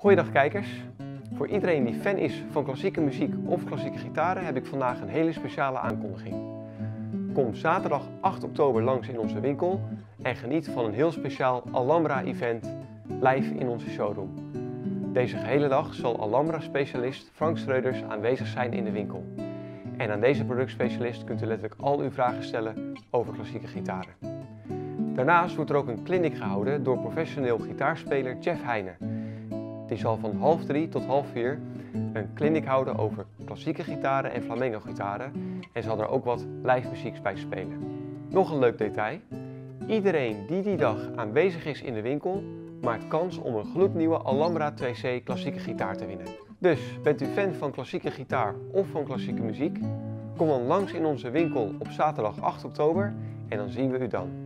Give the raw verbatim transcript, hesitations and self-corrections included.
Goeiedag kijkers! Voor iedereen die fan is van klassieke muziek of klassieke gitaren heb ik vandaag een hele speciale aankondiging. Kom zaterdag acht oktober langs in onze winkel en geniet van een heel speciaal Alhambra-event live in onze showroom. Deze gehele dag zal Alhambra-specialist Frank Schreuders aanwezig zijn in de winkel. En aan deze productspecialist kunt u letterlijk al uw vragen stellen over klassieke gitaren. Daarnaast wordt er ook een clinic gehouden door professioneel gitaarspeler Jeff Heijnen. Die zal van half drie tot half vier een clinic houden over klassieke gitaren en flamenco gitaren en zal er ook wat live muziek bij spelen. Nog een leuk detail. Iedereen die die dag aanwezig is in de winkel maakt kans om een gloednieuwe Alhambra twee C klassieke gitaar te winnen. Dus bent u fan van klassieke gitaar of van klassieke muziek? Kom dan langs in onze winkel op zaterdag acht oktober en dan zien we u dan.